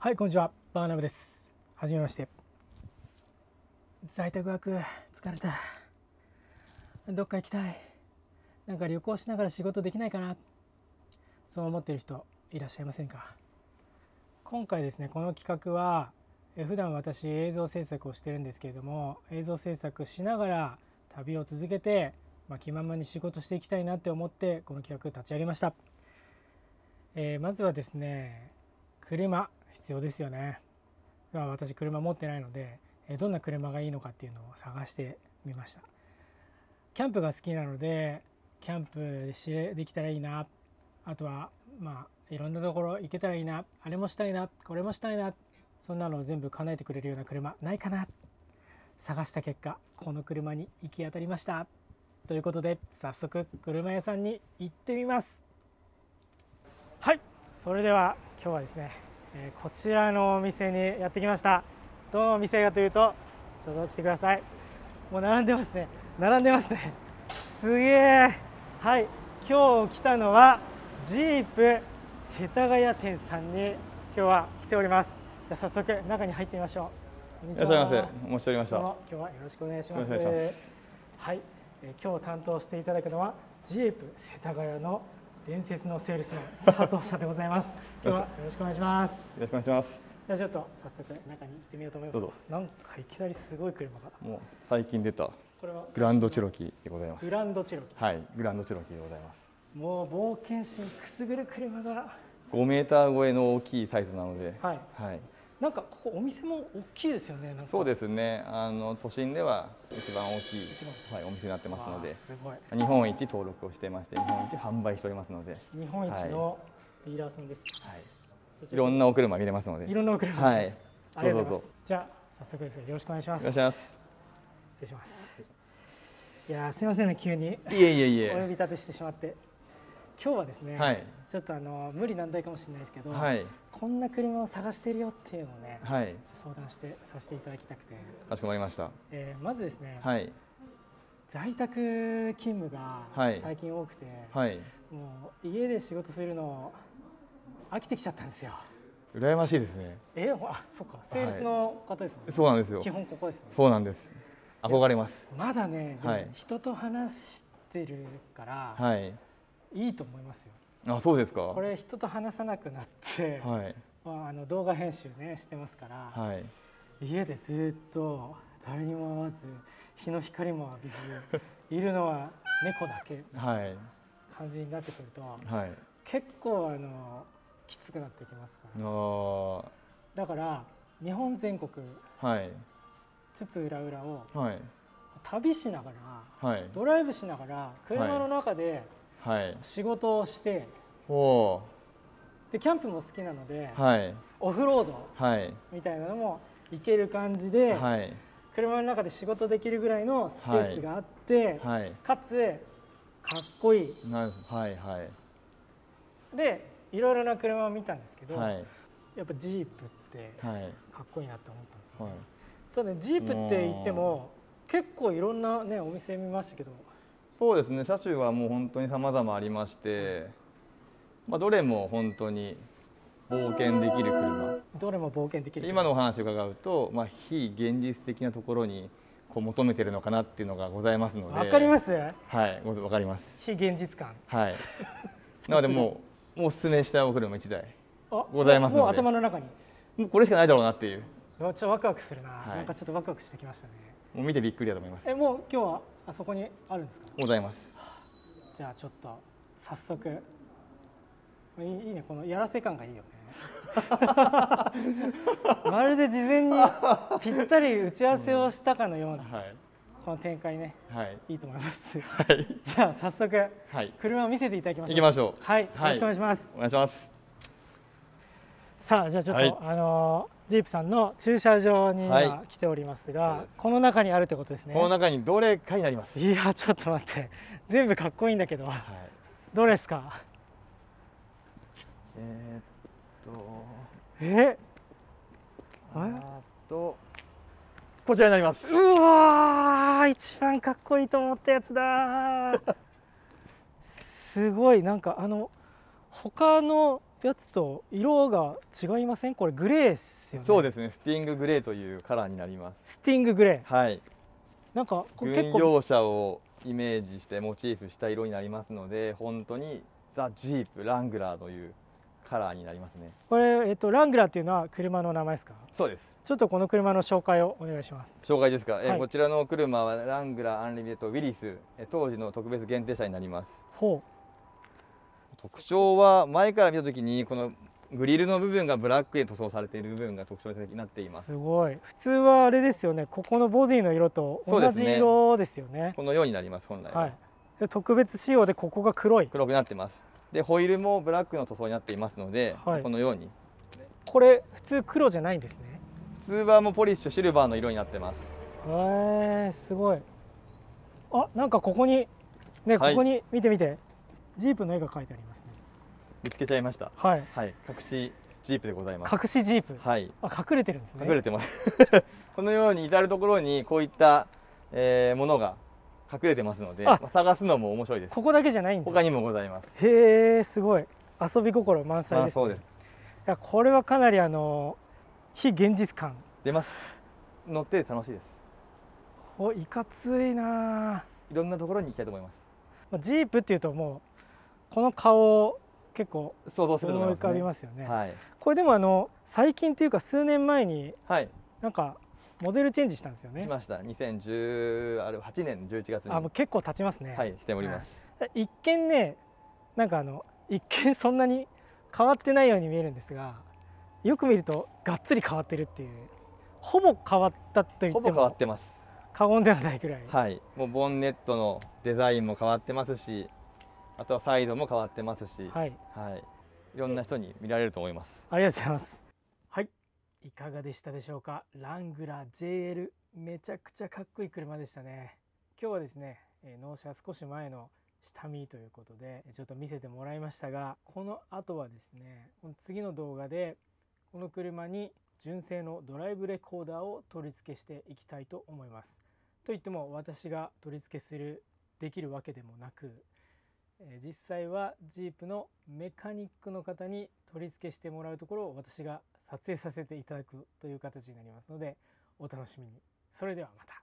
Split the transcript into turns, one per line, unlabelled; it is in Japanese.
はい、こんにちは。バーナムです。はじめまして。在宅ワーク疲れた。どっか行きたい。なんか旅行しながら仕事できないかな。そう思っている人いらっしゃいませんか？今回ですね、この企画は普段私映像制作をしてるんですけれども、映像制作しながら旅を続けて、気ままに仕事していきたいなって思ってこの企画立ち上げました。まずはですね、車必要ですよね。私車持ってないので、どんな車がいいのかっていうのを探してみました。キャンプが好きなのでキャンプできたらいいな、あとはいろんなところ行けたらいいな、あれもしたいな、これもしたいな、そんなのを全部叶えてくれるような車ないかな、探した結果この車に行き当たりました。ということで早速車屋さんに行ってみます。はい、それでは今日はですね、こちらのお店にやってきました。どのお店かというと、ちょっと来てください。もう並んでますね。並んでますね。すげえ。はい、今日来たのはジープ世田谷店さんに今日は来ております。じゃあ早速中に入ってみましょう。
いらっしゃいませ。お待ちしておりました。
今日はよろしくお願いします。
お願いします。
はい、今日担当していただくのはジープ世田谷の伝説のセールスマン佐藤さんでございます。今日はよろしくお願いします。
よろしくお願いします。
じゃあちょっと早速中に行ってみようと思います。
どうぞ。
なんかいきなりすごい車が。
もう最近出た
これは
グランドチェロキーでございます。
グランドチェロキ
はい、グランドチェロキーでございます。
もう冒険心くすぐる車が。
5メーター超えの大きいサイズなので、
はい。
はい。
なんかここお店も大きいですよね。なんか
そうですね。都心では一番大きいお店になってますので、
すごい。
日本一登録をしてまして、日本一販売しておりますので、
日本一のディーラーさんです。
はい。いろんなお車見れますので、
いろんなお車です。
はい。
ありがとうございます。じゃあ早速ですね、よろしくお願いします。
お願いします。
失礼します。いやすみませんね、急に
いえいえいえ。
お呼び立てしてしまって。今日はですね、
はい、
ちょっと無理難題かもしれないですけど、
はい、
こんな車を探しているよっていうのをね、
はい、
相談させていただきたくて。
かしこまりました。
まずですね、
はい、
在宅勤務が最近多くて、
はい、
もう家で仕事するの飽きてきちゃったんですよ。
羨ましいですね。
そっか、セールスの方ですもんね。
そうなんですよ。
基本ここですね。
そうなんです。憧れます。
まだね、
はい、
人と話してるから、
はい、
いいと思いますよ。
あ、そうですか。
これ人と話さなくなって、はい、動画編集ねしてますから、はい、家でずっと誰にも会わず日の光も浴びずいるのは猫だけ感じになってくると、はい、結構きつくなってきますから、だから日本全国、はい、津々浦々を、はい、旅しながら、はい、ドライブしながら車の中で、はい、仕事をして、でキャンプも好きなので、はい、オフロードみたいなのも行ける感じで、はい、車の中で仕事できるぐらいのスペースがあって、はい、かつかっこいい、はいはい、でいろいろな車を見たんですけど、はい、やっぱジープってかっこいいなと思ったんですよね。はい、ただね、ジープって言っても結構いろんな、ね、お店見ましたけど。
そうですね、車種はもう本当に様々ありまして、どれも本当に冒険できる車。
どれも冒険できる車。
今のお話を伺うと、非現実的なところにこう求めているのかなっていうのがございますので。
わかります？
はい、わかります。
非現実感。
はい。なのでもうお勧めしたいお車1台ございますので。
もう頭の中に。
もうこれしかないだろうなっていう。
ちょっとワクワクするな。なんかちょっとワクワクしてきましたね。
もう見てびっくりだと思います。
もう今日はあそこにあるんですか？
ございます。
じゃあちょっと早速、いいね、このやらせ感がいいよね。まるで事前にぴったり打ち合わせをしたかのような、この展開ね、いいと思います。じゃあ早速、車を見せていただきましょう。
行きましょう。
はい、よろしくお願いします。
お願いします。
さあ、じゃあちょっと、ジープさんの駐車場に今来ておりますが、この中にあるってことですね。
この中にどれかになります。
いや、ちょっと待って、全部かっこいいんだけど、どれですか？
こちらになります。
うわー、一番かっこいいと思ったやつだ。すごい、なんか他のやつと色が違いません？これグレーですよね。
そうですね、スティンググレーというカラーになります。
スティンググレー。
はい。
なんかこれ
軍
結構
用車をイメージしてモチーフした色になりますので、本当にザ・ジープラングラーというカラーになりますね。
これ、ラングラーっていうのは車の名前ですか？
そうです。
ちょっとこの車の紹介をお願いします。
紹介ですか。
はい
こちらの車はラングラーアンリミテッドウィリス、当時の特別限定車になります。
ほ
特徴は前から見たときにこのグリルの部分がブラックで塗装されている部分が特徴的になっていま
う、
す。
すごい。普通はあれですよね。ここのボディの色と同じ色ですよね。
このようになります。本来は、
はい。で特別仕様でここが黒い。
黒くなってます。でホイールもブラックの塗装になっていますので、
はい
このように
これ普通黒じゃないんですね。
普通はもうポリッシュシルバーの色になってます。
すごい。あ、なんかここにね、こ
はい
こに見て見て、ジープの絵が描いてありますね。
見つけちゃいました。
はい。
はい、隠しジープでございます。
隠しジープ。
はい、
あ、隠れてるんですね。
隠れてますこのように至る所にこういった、ものが隠れてますので、
あ
探すのも面白いです。
ここだけじゃないんだ。
他にもございます。
へえ、すごい。遊び心満載ですね。
そうです。
いや、これはかなり非現実感。
出ます。乗って楽しいです。
いかついなあ。
いろんなところに行きたいと思います。
ジープっていうともうこの顔結構
想像すると思います、ね、
思い浮かびますよね。
はい。
これでも最近っていうか数年前に
はい。
なんかモデルチェンジしたんですよね。
しました。2018年11月に。
もう結構経ちますね。
はい、しております。
はい、一見ね、なんか一見そんなに変わってないように見えるんですが、よく見るとがっつり変わってるっていう、ほぼ変わったと言って
ほぼ変わっ
も
てます。
過言ではないくらい。
はい。もうボンネットのデザインも変わってますし、あとはサイドも変わってますし、
はい。
はい。いろんな人に見られると思います。
ありがとうございます。はい。いかがでしたでしょうか。ラングラー JL、 めちゃくちゃかっこいい車でしたね。今日はですね、納車少し前の下見ということでちょっと見せてもらいましたが、この後はですね、この次の動画でこの車に純正のドライブレコーダーを取り付けしていきたいと思います。といっても私が取り付けできるわけでもなく、実際はジープのメカニックの方に取り付けしてもらうところを私が撮影させていただくという形になりますので、お楽しみに。それではまた。